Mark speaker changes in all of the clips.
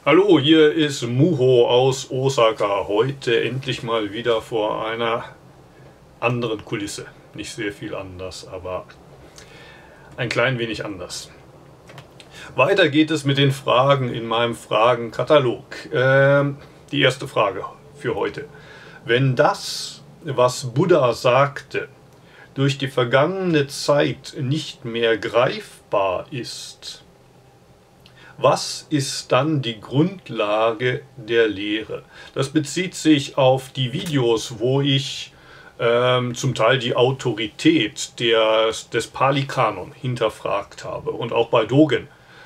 Speaker 1: Hallo, hier ist Muho aus Osaka. Heute endlich mal wieder vor einer anderen Kulisse. Nicht sehr viel anders, aber ein klein wenig anders. Weiter geht es mit den Fragen in meinem Fragenkatalog. Die erste Frage für heute. Wenn das, was Buddha sagte, durch die vergangene Zeit nicht mehr greifbar ist, was ist dann die Grundlage der Lehre? Das bezieht sich auf die Videos, wo ich zum Teil die Autorität des Pali-Kanon hinterfragt habe und auch bei Dogen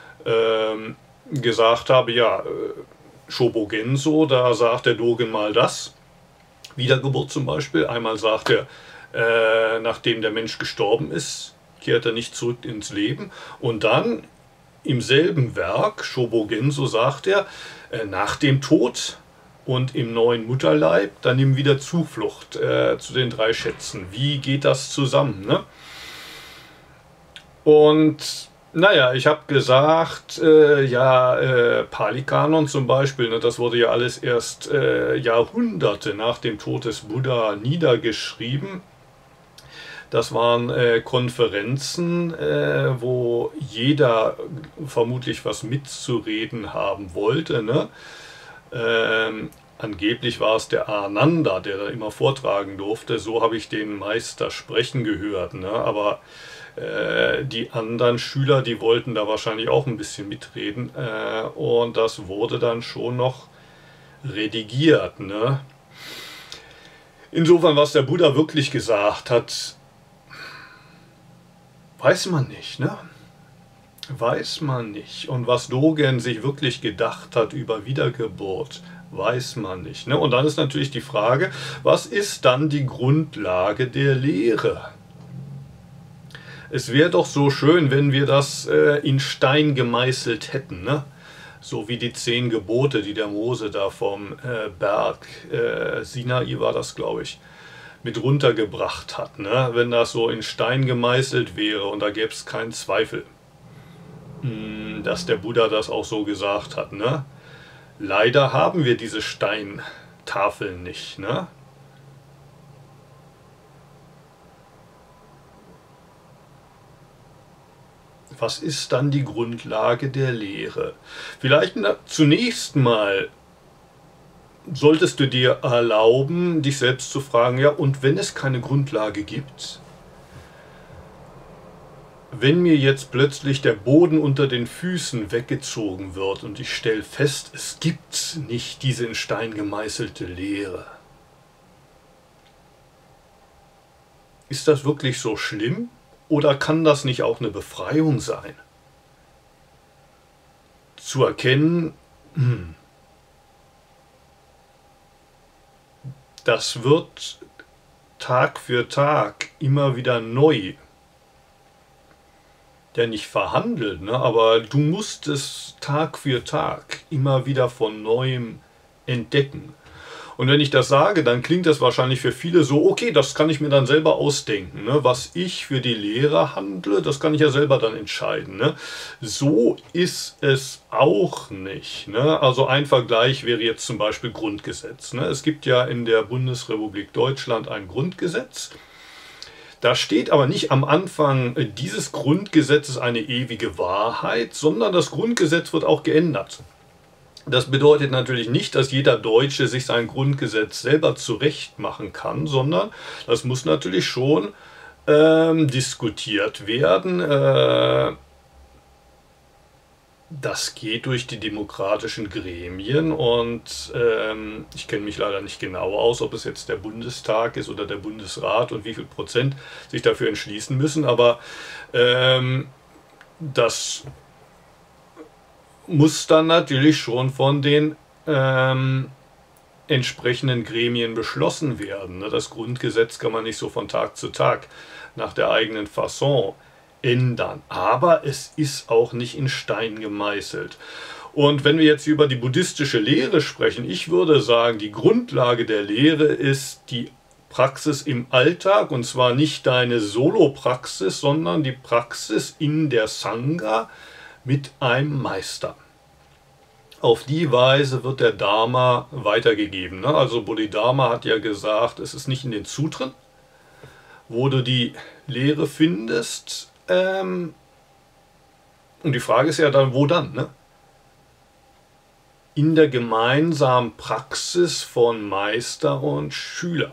Speaker 1: gesagt habe, ja, Shobogenzo, da sagt der Dogen mal das, Wiedergeburt zum Beispiel, einmal sagt er, nachdem der Mensch gestorben ist, kehrt er nicht zurück ins Leben, und dann im selben Werk, Shobogenzo, sagt er, nach dem Tod und im neuen Mutterleib, dann nimm wieder Zuflucht zu den drei Schätzen. Wie geht das zusammen? Ne? Und naja, ich habe gesagt, Pali-Kanon zum Beispiel, ne, das wurde ja alles erst Jahrhunderte nach dem Tod des Buddha niedergeschrieben. Das waren Konferenzen, wo jeder vermutlich was mitzureden haben wollte. Ne? Angeblich war es der Ananda, der da immer vortragen durfte. So habe ich den Meister sprechen gehört. Ne? Aber die anderen Schüler, die wollten da wahrscheinlich auch ein bisschen mitreden. Und das wurde dann schon noch redigiert. Ne? Insofern, was der Buddha wirklich gesagt hat, weiß man nicht, ne? Weiß man nicht. Und was Dogen sich wirklich gedacht hat über Wiedergeburt, weiß man nicht, ne? Und dann ist natürlich die Frage, was ist dann die Grundlage der Lehre? Es wäre doch so schön, wenn wir das in Stein gemeißelt hätten, ne? So wie die 10 Gebote, die der Mose da vom Berg Sinai war das, glaube ich, mit runtergebracht hat, ne? Wenn das so in Stein gemeißelt wäre, und da gäbe es keinen Zweifel, dass der Buddha das auch so gesagt hat. Ne? Leider haben wir diese Steintafeln nicht. Ne? Was ist dann die Grundlage der Lehre? Vielleicht zunächst mal solltest du dir erlauben, dich selbst zu fragen, ja, und wenn es keine Grundlage gibt, wenn mir jetzt plötzlich der Boden unter den Füßen weggezogen wird und ich stelle fest, es gibt nicht diese in Stein gemeißelte Lehre, ist das wirklich so schlimm, oder kann das nicht auch eine Befreiung sein? Zu erkennen, das wird Tag für Tag immer wieder neu, ja nicht verhandelt, ne? Aber du musst es Tag für Tag immer wieder von Neuem entdecken. Und wenn ich das sage, dann klingt das wahrscheinlich für viele so, okay, das kann ich mir dann selber ausdenken. Ne? Was ich für die Lehre handle, das kann ich ja selber dann entscheiden. Ne? So ist es auch nicht. Ne? Also ein Vergleich wäre jetzt zum Beispiel Grundgesetz. Ne? Es gibt ja in der Bundesrepublik Deutschland ein Grundgesetz. Da steht aber nicht am Anfang dieses Grundgesetzes eine ewige Wahrheit, sondern das Grundgesetz wird auch geändert. Das bedeutet natürlich nicht, dass jeder Deutsche sich sein Grundgesetz selber zurecht machen kann, sondern das muss natürlich schon diskutiert werden. Das geht durch die demokratischen Gremien, und ich kenne mich leider nicht genau aus, ob es jetzt der Bundestag ist oder der Bundesrat und wie viel Prozent sich dafür entschließen müssen, aber das muss dann natürlich schon von den entsprechenden Gremien beschlossen werden. Ne? Das Grundgesetz kann man nicht so von Tag zu Tag nach der eigenen Fasson ändern. Aber es ist auch nicht in Stein gemeißelt. Und wenn wir jetzt über die buddhistische Lehre sprechen, ich würde sagen, die Grundlage der Lehre ist die Praxis im Alltag, und zwar nicht deine Solo-Praxis, sondern die Praxis in der Sangha mit einem Meister. Auf die Weise wird der Dharma weitergegeben. Ne? Also Bodhidharma hat ja gesagt, es ist nicht in den Sutren, wo du die Lehre findest. Und die Frage ist ja dann, wo dann? Ne? In der gemeinsamen Praxis von Meister und Schüler.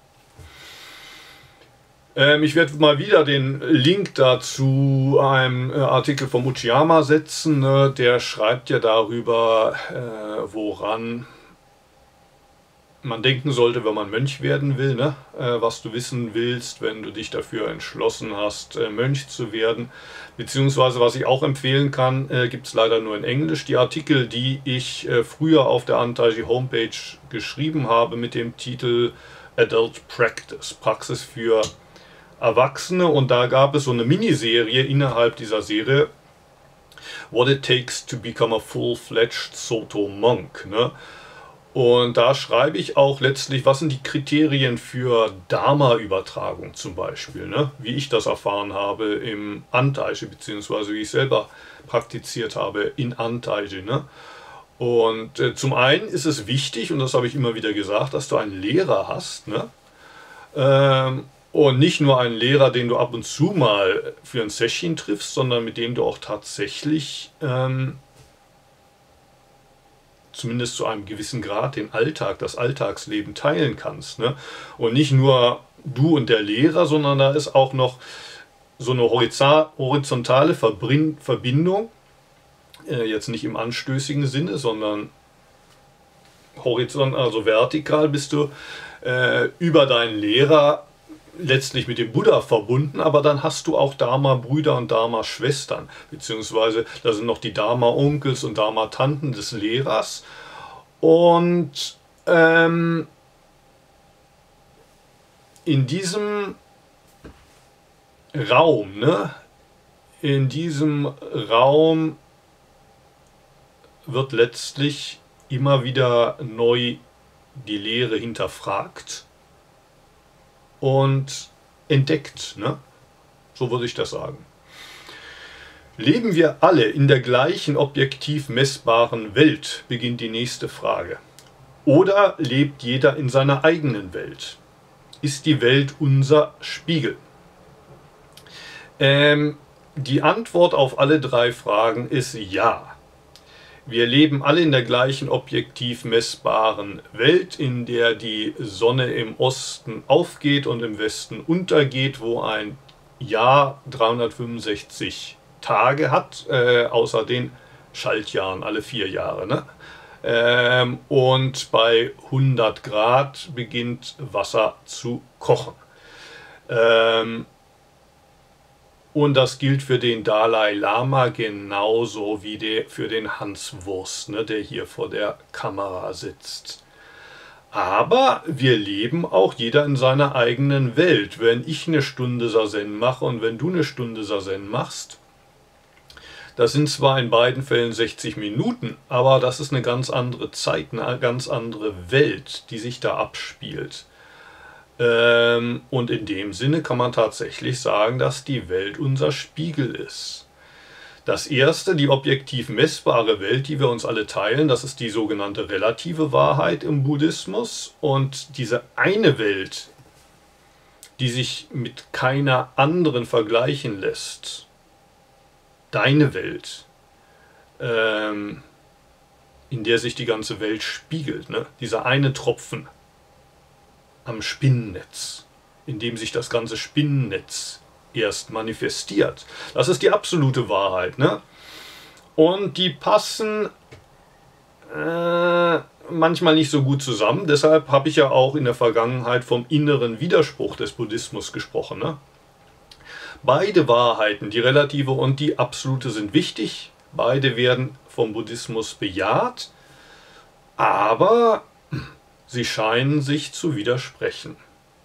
Speaker 1: Ich werde mal wieder den Link dazu einem Artikel vom Uchiyama setzen. Ne? Der schreibt ja darüber, woran man denken sollte, wenn man Mönch werden will. Ne? Was du wissen willst, wenn du dich dafür entschlossen hast, Mönch zu werden. Beziehungsweise, was ich auch empfehlen kann, gibt es leider nur in Englisch. Die Artikel, die ich früher auf der Antaiji Homepage geschrieben habe mit dem Titel Adult Practice, Praxis für Erwachsene, und da gab es so eine Miniserie innerhalb dieser Serie, What It Takes to Become a Full-Fledged Soto Monk. Ne? Und da schreibe ich auch letztlich, was sind die Kriterien für Dharma-Übertragung zum Beispiel, ne? Wie ich das erfahren habe im Antaiji, beziehungsweise wie ich selber praktiziert habe in Antaiji. Ne? Und zum einen ist es wichtig, und das habe ich immer wieder gesagt, dass du einen Lehrer hast, ne? Und nicht nur einen Lehrer, den du ab und zu mal für ein Session triffst, sondern mit dem du auch tatsächlich zumindest zu einem gewissen Grad den Alltag, das Alltagsleben teilen kannst. Ne? Und nicht nur du und der Lehrer, sondern da ist auch noch so eine horizontale Verbindung, jetzt nicht im anstößigen Sinne, sondern horizontal, also vertikal bist du über deinen Lehrer letztlich mit dem Buddha verbunden, aber dann hast du auch Dharma-Brüder und Dharma-Schwestern, beziehungsweise da sind noch die Dharma-Onkels und Dharma-Tanten des Lehrers. Und in diesem Raum, ne, in diesem Raum wird letztlich immer wieder neu die Lehre hinterfragt und entdeckt, ne? So würde ich das sagen. Leben wir alle in der gleichen objektiv messbaren Welt, beginnt die nächste Frage. Oder lebt jeder in seiner eigenen Welt? Ist die Welt unser Spiegel? Die Antwort auf alle drei Fragen ist ja. Wir leben alle in der gleichen objektiv messbaren Welt, in der die Sonne im Osten aufgeht und im Westen untergeht, wo ein Jahr 365 Tage hat, außer den Schaltjahren alle 4 Jahre. Ne? Und bei 100 Grad beginnt Wasser zu kochen. Und das gilt für den Dalai Lama genauso wie für den Hans Wurst, ne, der hier vor der Kamera sitzt. Aber wir leben auch jeder in seiner eigenen Welt. Wenn ich eine Stunde Sazen mache und wenn du eine Stunde Sazen machst, das sind zwar in beiden Fällen 60 Minuten, aber das ist eine ganz andere Zeit, eine ganz andere Welt, die sich da abspielt. Und in dem Sinne kann man tatsächlich sagen, dass die Welt unser Spiegel ist. Das erste, die objektiv messbare Welt, die wir uns alle teilen, das ist die sogenannte relative Wahrheit im Buddhismus. Und diese eine Welt, die sich mit keiner anderen vergleichen lässt, deine Welt, in der sich die ganze Welt spiegelt, ne? Dieser eine Tropfen am Spinnennetz, in dem sich das ganze Spinnennetz erst manifestiert. Das ist die absolute Wahrheit. Ne? Und die passen manchmal nicht so gut zusammen. Deshalb habe ich ja auch in der Vergangenheit vom inneren Widerspruch des Buddhismus gesprochen. Ne? Beide Wahrheiten, die relative und die absolute, sind wichtig. Beide werden vom Buddhismus bejaht. Aber sie scheinen sich zu widersprechen.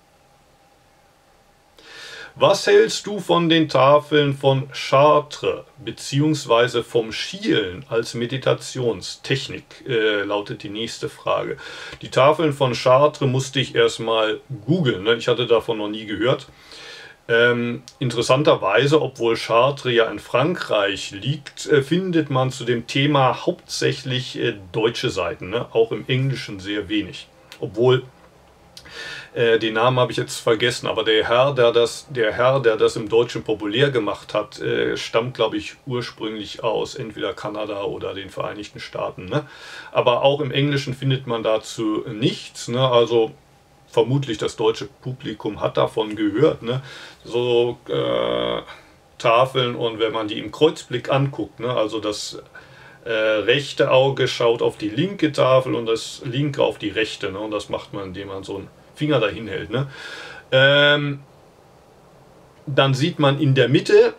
Speaker 1: Was hältst du von den Tafeln von Chartres bzw. vom Schielen als Meditationstechnik, lautet die nächste Frage. Die Tafeln von Chartres musste ich erstmal googeln, ne? Ich hatte davon noch nie gehört. Interessanterweise, obwohl Chartres ja in Frankreich liegt, findet man zu dem Thema hauptsächlich deutsche Seiten, ne? Auch im Englischen sehr wenig. Obwohl, den Namen habe ich jetzt vergessen, aber der Herr, der das im Deutschen populär gemacht hat, stammt, glaube ich, ursprünglich aus entweder Kanada oder den Vereinigten Staaten. Ne? Aber auch im Englischen findet man dazu nichts. Ne? Also vermutlich das deutsche Publikum hat davon gehört. Ne? So Tafeln, und wenn man die im Kreuzblick anguckt, ne? Also das rechte Auge schaut auf die linke Tafel und das linke auf die rechte. Ne? Und das macht man, indem man so einen Finger dahin hält. Ne? Dann sieht man in der Mitte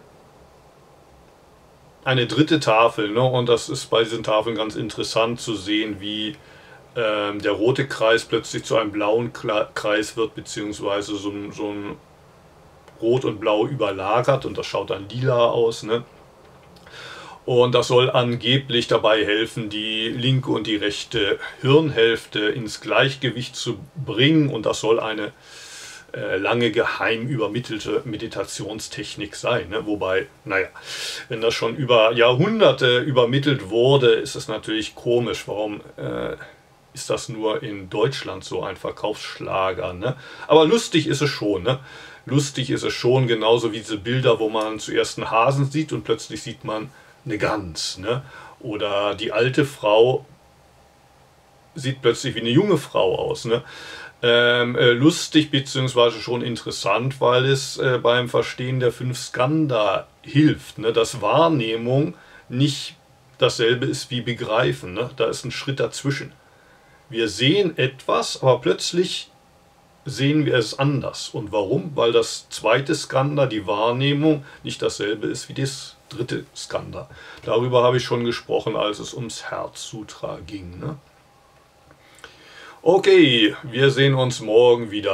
Speaker 1: eine dritte Tafel. Ne? Und das ist bei diesen Tafeln ganz interessant zu sehen, wie der rote Kreis plötzlich zu einem blauen Kreis wird, beziehungsweise so ein Rot und Blau überlagert, und das schaut dann lila aus. Ne? Und das soll angeblich dabei helfen, die linke und die rechte Hirnhälfte ins Gleichgewicht zu bringen, und das soll eine lange geheim übermittelte Meditationstechnik sein. Ne? Wobei, naja, wenn das schon über Jahrhunderte übermittelt wurde, ist es natürlich komisch. Warum ist das nur in Deutschland so ein Verkaufsschlager? Ne? Aber lustig ist es schon. Ne? Lustig ist es schon, genauso wie diese Bilder, wo man zuerst einen Hasen sieht und plötzlich sieht man eine Gans. Ne? Oder die alte Frau sieht plötzlich wie eine junge Frau aus. Ne? Lustig bzw. schon interessant, weil es beim Verstehen der 5 Skandha hilft, ne? Dass Wahrnehmung nicht dasselbe ist wie Begreifen. Ne? Da ist ein Schritt dazwischen. Wir sehen etwas, aber plötzlich sehen wir es anders. Und warum? Weil das zweite Skandha, die Wahrnehmung, nicht dasselbe ist wie das dritte Skandha. Darüber habe ich schon gesprochen, als es ums Herzsutra ging. Ne? Okay, wir sehen uns morgen wieder.